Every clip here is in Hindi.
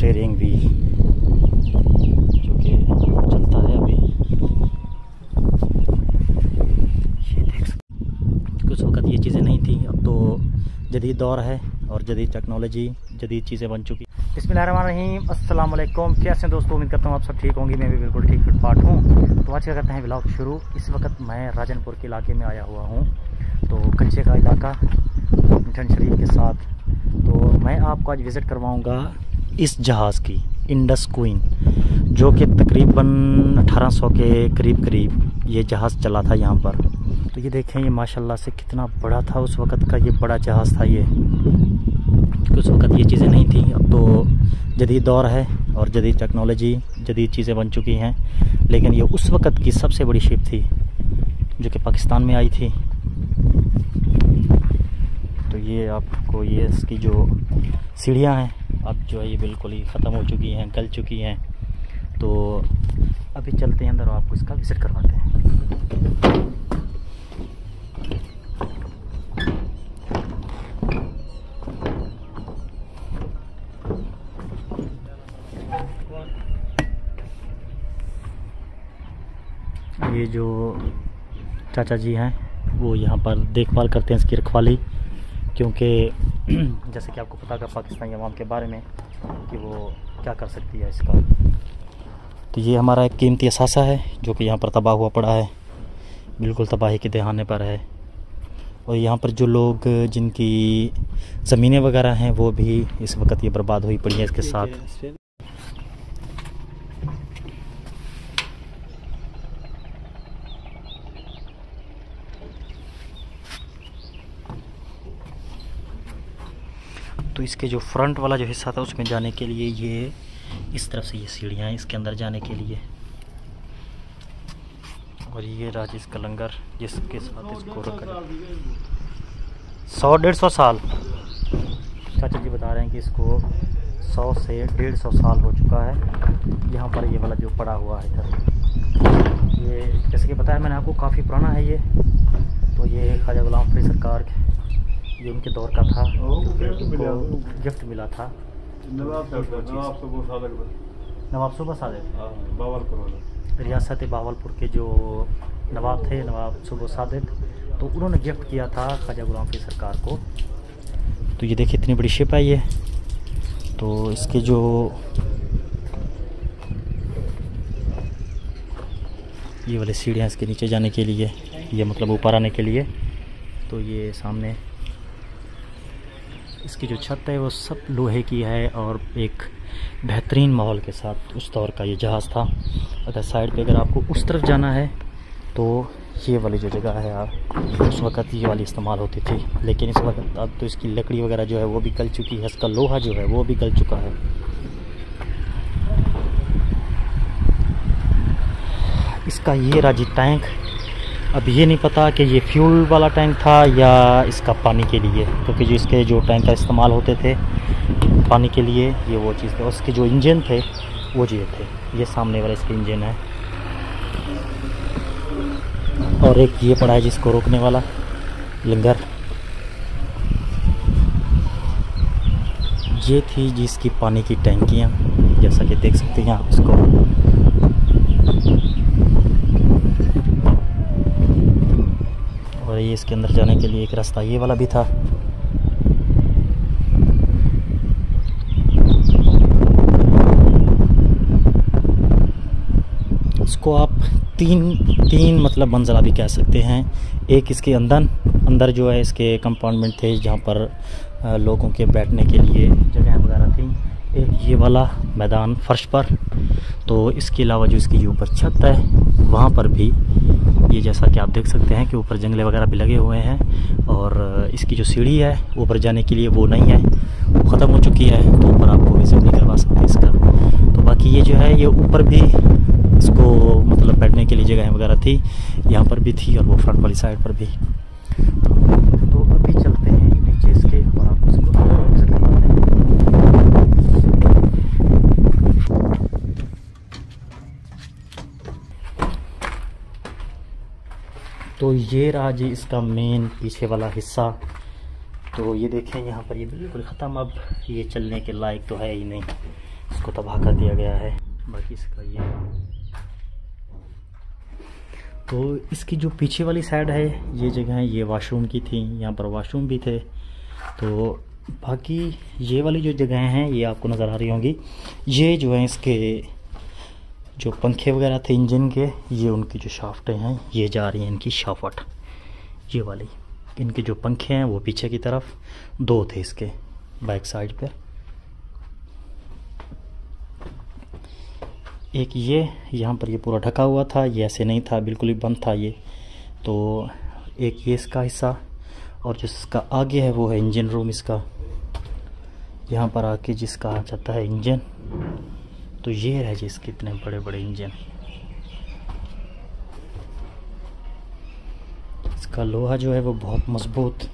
स्टीयरिंग भी जो कि चलता है अभी। ये देख सकते, कुछ वक्त ये चीज़ें नहीं थी, अब तो जदीद दौर है और जदीद टेक्नोलॉजी, जदीद चीज़ें बन चुकी। बिस्मिल्लाहिर्रहमानिर्रहीम, अस्सलाम वालेकुम। कैसे हैं दोस्तों, उम्मीद करता हूँ आप सब ठीक होंगे। मैं भी बिल्कुल ठीक फिट फाट हूँ। तो आज क्या करते हैं व्लॉग शुरू। इस वक्त मैं राजनपुर के इलाके में आया हुआ हूँ, तो कच्चे का इलाका मिठन शरीफ के साथ। तो मैं आपको आज विज़िट करवाऊँगा इस जहाज़ की, इंडस क्वीन, जो कि तकरीबन 1800 के करीब ये जहाज़ चला था यहाँ पर। तो ये देखें, ये माशाल्लाह से कितना बड़ा था उस वक़्त का, ये बड़ा जहाज़ था ये। उस वक़्त ये चीज़ें नहीं थी, अब तो जदीद दौर है और जदीद टेक्नोलॉजी, जदीद चीज़ें बन चुकी हैं। लेकिन ये उस वक़्त की सबसे बड़ी शिप थी जो कि पाकिस्तान में आई थी। तो ये आपको ये इसकी जो सीढ़ियाँ हैं अब जो है ये बिल्कुल ही ख़त्म हो चुकी हैं, गल चुकी हैं। तो अभी चलते हैं अंदर और आपको इसका विज़िट करवाते हैं। ये जो चाचा जी हैं वो यहाँ पर देखभाल करते हैं इसकी रखवाली, क्योंकि जैसे कि आपको पता है पाकिस्तानी अवाम के बारे में कि वो क्या कर सकती है इसका। तो ये हमारा एक कीमती असासा है जो कि यहाँ पर तबाह हुआ पड़ा है, बिल्कुल तबाही के दहाने पर है। और यहाँ पर जो लोग जिनकी ज़मीनें वगैरह हैं वो भी इस वक्त ये बर्बाद हुई पड़ी हैं इसके साथ। तो इसके जो फ्रंट वाला जो हिस्सा था उसमें जाने के लिए ये इस तरफ से ये सीढ़ियाँ हैं इसके अंदर जाने के लिए। और ये राज इसका लंगर जिसके साथ इसको रखा 100-150 साल, चाचा जी बता रहे हैं कि इसको 100 से 150 साल हो चुका है यहाँ पर ये वाला जो पड़ा हुआ है इधर। ये जैसे कि बताया मैंने आपको काफ़ी पुराना है ये। तो ये ख्वाजा गुलाम फरीद सरकार ये उनके दौर का था, उनको गिफ्ट मिला था नवाब सूबा सादिक, रियासत बावलपुर के जो नवाब थे, नवाब सूबा सादिक, तो उन्होंने गिफ्ट किया था ख्वाजा गुलाम फरीद सरकार को। तो ये देखिए इतनी बड़ी शिप है ये। तो इसके जो ये वाली सीढ़ियाँ इसके नीचे जाने के लिए, ये मतलब ऊपर आने के लिए। तो ये सामने इसकी जो छत है वो सब लोहे की है और एक बेहतरीन माहौल के साथ उस दौर का ये जहाज़ था। अगर साइड पे अगर आपको उस तरफ जाना है तो ये वाली जो जगह है यार, उस वक़्त ये वाली इस्तेमाल होती थी। लेकिन इस वक्त अब तो इसकी लकड़ी वगैरह जो है वो भी गल चुकी है, इसका लोहा जो है वो भी गल चुका है। इसका ये राजी टैंक, अब ये नहीं पता कि ये फ्यूल वाला टैंक था या इसका पानी के लिए, क्योंकि जो इसके जो टैंक का इस्तेमाल होते थे पानी के लिए ये वो चीज़ थे। और इसके जो इंजन थे वो ये थे, ये सामने वाला इसका इंजन है। और एक ये पड़ा है जिसको रोकने वाला लंगर। ये थी जिसकी पानी की टैंकियाँ, जैसा कि देख सकते हैं आप इसको। और ये इसके अंदर जाने के लिए एक रास्ता ये वाला भी था। इसको आप तीन मतलब मंजिला भी कह सकते हैं। एक इसके अंदर जो है इसके कंपार्टमेंट थे जहाँ पर लोगों के बैठने के लिए जगह वगैरह थी। एक ये वाला मैदान फर्श पर। तो इसके अलावा जो इसकी ऊपर छत है वहाँ पर भी ये जैसा कि आप देख सकते हैं कि ऊपर जंगले वगैरह भी लगे हुए हैं। और इसकी जो सीढ़ी है ऊपर जाने के लिए वो नहीं है, वो ख़त्म हो चुकी है, तो ऊपर आपको विजिट नहीं करवा सकते इसका। तो बाकी ये जो है ये ऊपर भी इसको मतलब बैठने के लिए जगह वगैरह थी, यहाँ पर भी थी और वो फ्रंट वाली साइड पर भी। तो अभी चलते हैं नीचे इसके और आपको इसको विजिट करवाते हैं। तो ये रहा जी इसका मेन पीछे वाला हिस्सा। तो ये देखें यहाँ पर ये बिल्कुल ख़त्म, अब ये चलने के लायक तो है ही नहीं। इसको तबाह कर दिया गया है। बाकी इसका ये तो इसकी जो पीछे वाली साइड है ये जगह है, ये वॉशरूम की थी, यहाँ पर वॉशरूम भी थे। तो बाकी ये वाली जो जगह हैं ये आपको नज़र आ रही होंगी, ये जो है इसके जो पंखे वगैरह थे इंजन के, ये उनकी जो शाफ्टें हैं ये जा रही हैं इनकी शाफट, ये वाली इनके जो पंखे हैं वो पीछे की तरफ 2 थे इसके बैक साइड पे। एक ये यहाँ पर ये पूरा ढका हुआ था, ये ऐसे नहीं था, बिल्कुल ही बंद था ये। तो एक ये इसका हिस्सा, और जिसका आगे है वो है इंजन रूम इसका, यहाँ पर आके जिसका आ जाता है इंजन। तो ये है जिसके इतने बड़े बड़े इंजन, इसका लोहा जो है वो बहुत मजबूत।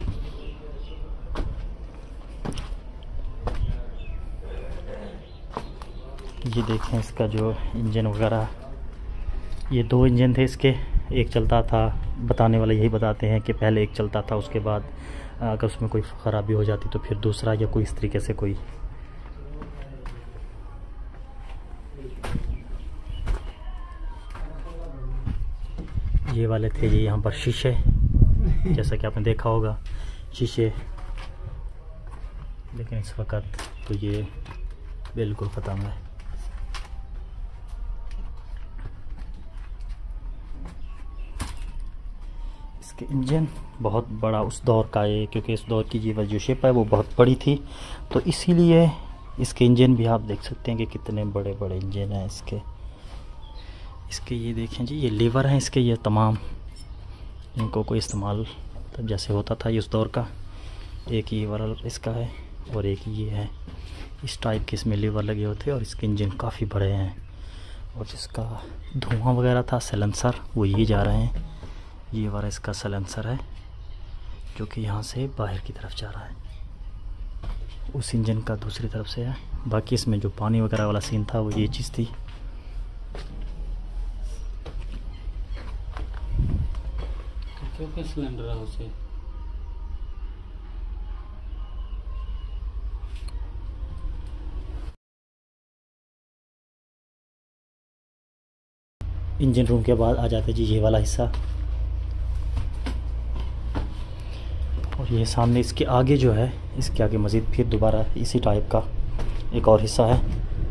ये देखें इसका जो इंजन वगैरह, ये 2 इंजन थे इसके, एक चलता था, बताने वाले यही बताते हैं कि पहले एक चलता था, उसके बाद अगर उसमें कोई ख़राबी हो जाती तो फिर दूसरा, या कोई इस तरीके से कोई। ये वाले थे ये यहाँ पर शीशे, जैसा कि आपने देखा होगा शीशे, लेकिन इस वक्त तो ये बिल्कुल ख़त्म है। इसके इंजन बहुत बड़ा उस दौर का है, क्योंकि इस दौर की ये जो शिप है वो बहुत बड़ी थी, तो इसीलिए इसके इंजन भी आप देख सकते हैं कि कितने बड़े बड़े इंजन हैं इसके। ये देखें जी, ये लीवर हैं इसके, ये तमाम इनको कोई इस्तेमाल तब जैसे होता था ये उस दौर का। एक ये वाला इसका है और एक ये है, इस टाइप के इसमें लीवर लगे होते, और इसके इंजन काफ़ी बड़े हैं। और जिसका धुआं वगैरह था सैलेंसर, वो ये जा रहे हैं, ये वाला इसका सैलेंसर है जो कि यहाँ से बाहर की तरफ जा रहा है, उस इंजन का दूसरी तरफ से है। बाकी इसमें जो पानी वगैरह वाला सीन था वो ये चीज़ थी। क्योंकि सिलेंडर है उसे इंजन रूम के बाद आ जाते जी ये वाला हिस्सा, और ये सामने इसके आगे जो है, इसके आगे मज़ीद फिर दोबारा इसी टाइप का एक और हिस्सा है।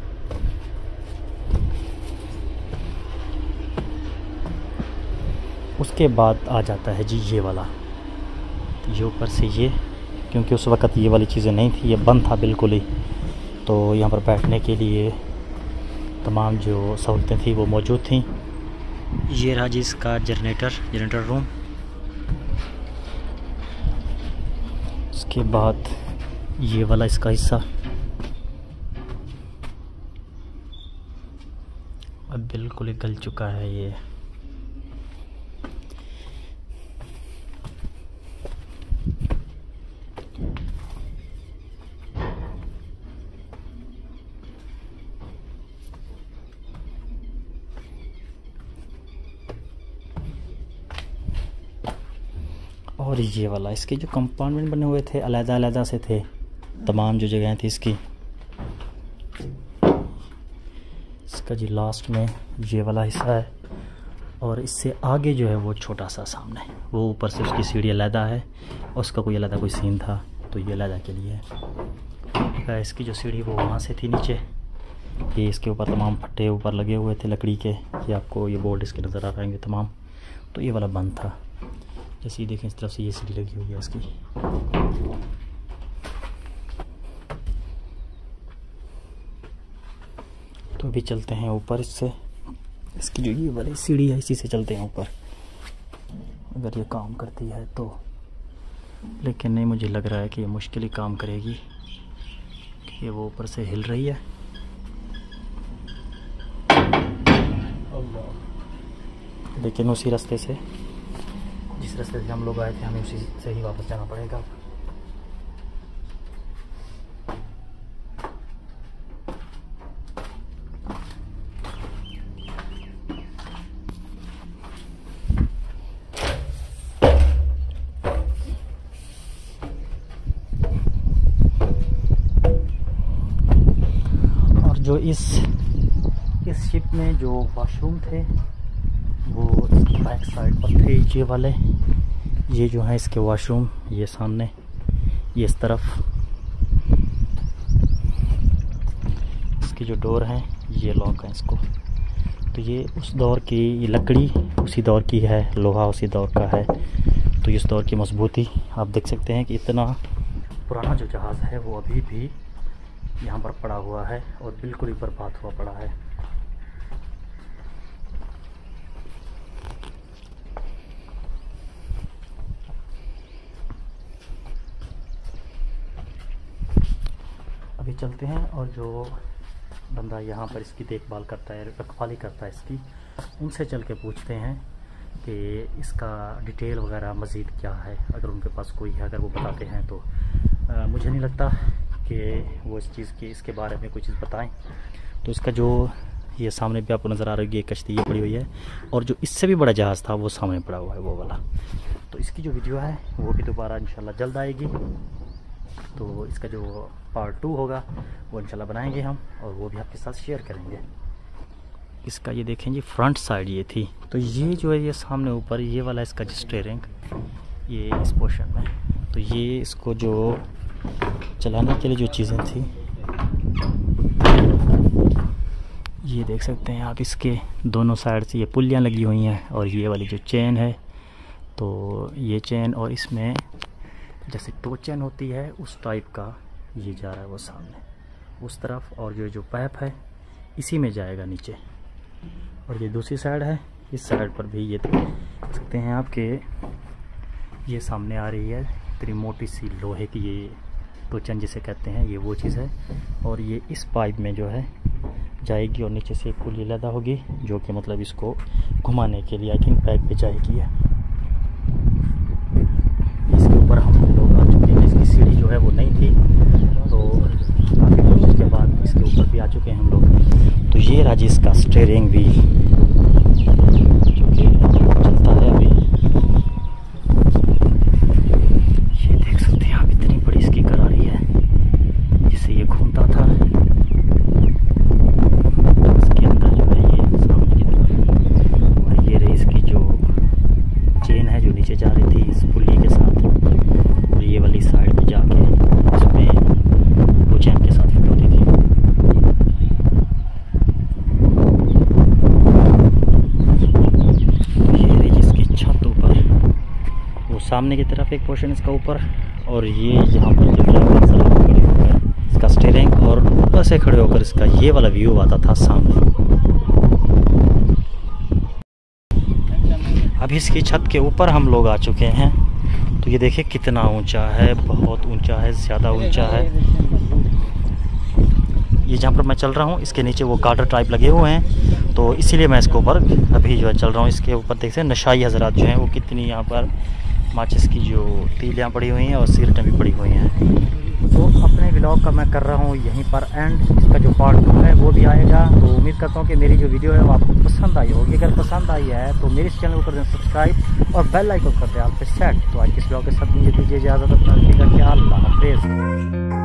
उसके बाद आ जाता है जी ये वाला, ये ऊपर से ये, क्योंकि उस वक़्त ये वाली चीज़ें नहीं थी, ये बंद था बिल्कुल ही, तो यहाँ पर बैठने के लिए तमाम जो सहूलतें थी वो मौजूद थी। ये रहा जी इसका जनरेटर रूम। उसके बाद ये वाला इसका हिस्सा अब बिल्कुल ही गल चुका है ये। और ये वाला, इसके जो कंपार्टमेंट बने हुए थे अलग-अलग से थे, तमाम जो जगह थी इसकी। इसका जी लास्ट में ये वाला हिस्सा है, और इससे आगे जो है वो छोटा सा सामने, वो ऊपर से उसकी सीढ़ी अलग है, और उसका कोई अलग कोई सीन था, तो ये अलग के लिए है। इसकी जो सीढ़ी वो वहाँ से थी नीचे, ये इसके ऊपर तमाम फट्टे ऊपर लगे हुए थे लकड़ी के, ये आपको ये बोर्ड इसके नज़र आ पाएंगे तमाम। तो ये वाला बंद था, जैसे ये देखें इस तरफ से ये सीढ़ी लगी हुई है इसकी। तो अभी चलते हैं ऊपर, इससे इसकी जो ये वाली सीढ़ी है इसी से चलते हैं ऊपर, अगर ये काम करती है तो। लेकिन नहीं, मुझे लग रहा है कि ये मुश्किल ही काम करेगी, कि वो ऊपर से हिल रही है। लेकिन उसी रास्ते से, जिस रास्ते से हम लोग आए थे, हमें उसी से ही वापस जाना पड़ेगा। और जो इस शिप में जो वॉशरूम थे वो इसकी बैक साइड पर थे, ये वाले, ये जो है इसके वॉशरूम, ये सामने, ये इस तरफ इसकी जो डोर है ये लॉक है इसको। तो ये उस दौर की, ये लकड़ी उसी दौर की है, लोहा उसी दौर का है। तो इस दौर की मजबूती आप देख सकते हैं कि इतना पुराना जो जहाज़ है वो अभी भी यहाँ पर पड़ा हुआ है और बिल्कुल ही बर्बाद हुआ पड़ा है। अभी चलते हैं और जो बंदा यहाँ पर इसकी देखभाल करता है, रखवाली करता है इसकी, उनसे चल के पूछते हैं कि इसका डिटेल वगैरह मज़ीद क्या है, अगर उनके पास कोई है, अगर वो बताते हैं तो मुझे नहीं लगता कि वो इस चीज़ की, इसके बारे में कोई चीज़ बताएं। तो इसका जो ये सामने भी आपको नज़र आ रही है, ये कश्ती ये पड़ी हुई है, और जो इससे भी बड़ा जहाज़ था वो सामने पड़ा हुआ है, वो वाला। तो इसकी जो वीडियो है वो भी दोबारा इंशाल्लाह जल्द आएगी। तो इसका जो पार्ट 2 होगा वो इंशाल्लाह बनाएंगे हम, और वो भी आपके साथ शेयर करेंगे। इसका ये देखें जी फ्रंट साइड ये थी, तो ये जो है ये सामने ऊपर ये वाला इसका स्टीयरिंग, ये इस पोर्शन में, तो ये इसको जो चलाने के लिए जो चीज़ें थी ये देख सकते हैं आप, इसके दोनों साइड से ये पुलियाँ लगी हुई हैं, और ये वाली जो चेन है, तो ये चेन, और इसमें जैसे टो चेन होती है उस टाइप का ये जा रहा है वो सामने उस तरफ, और जो पाइप है इसी में जाएगा नीचे। और ये दूसरी साइड है, इस साइड पर भी ये देख सकते हैं आप कि ये सामने आ रही है इतनी मोटी सी लोहे की, ये टो चेन जिसे कहते हैं, ये वो चीज़ है। और ये इस पाइप में जो है जाएगी, और नीचे से एक पुली लदा होगी जो कि मतलब इसको घुमाने के लिए आई थिंक बैक पे जाएगी है। इसके ऊपर हम लोग आ चुके हैं, इसकी सीढ़ी जो है वो नहीं थी, तो काफ़ी कोशिश के बाद इसके ऊपर भी आ चुके हैं हम लोग। तो ये राजी इसका स्टीयरिंग भी जो कि चलता है अभी, ये देख सकते हैं आप, इतनी बड़ी इसकी करारी है जिससे ये घूमता था। इसके अंदर जो है ये सामने की तरफ, और ये रही इसकी जो चेन है जो नीचे जा रही थी इस पुली के साथ, और ये वाली साइड पे जाके इसमें वो चैन के साथ फिट होती थी। ये रही जिसकी छत ऊपर, वो सामने की तरफ एक पोर्शन इसका ऊपर, और ये यहाँ पर जो खड़े होकर इसका स्टीयरिंग, और ऊपर से खड़े होकर इसका ये वाला व्यू आता था सामने। अभी इसकी छत के ऊपर हम लोग आ चुके हैं, तो ये देखिए कितना ऊंचा है, बहुत ऊंचा है, ज़्यादा ऊंचा है। ये जहाँ पर मैं चल रहा हूँ इसके नीचे वो गार्डर टाइप लगे हुए हैं, तो इसीलिए मैं इसके ऊपर अभी जो है चल रहा हूँ। इसके ऊपर देखते हैं नशाई हजरात जो हैं वो कितनी यहाँ पर माचिस की जो तीलियाँ पड़ी हुई हैं और सिगरेटें भी पड़ी हुई हैं। तो अपने व्लॉग का मैं कर रहा हूँ यहीं पर एंड, इसका जो पार्ट 2 है वो भी आएगा। तो उम्मीद करता हूँ कि मेरी जो वीडियो है वो आपको पसंद आई होगी। अगर पसंद आई है तो मेरे इस चैनल को कर दें सब्सक्राइब और बेल आइकन कर दें आप पे सेट। तो आज के इस व्लॉग के साथ मुझे दीजिए इजाज़त, अपना ख्याल, अल्लाह हाफिज़।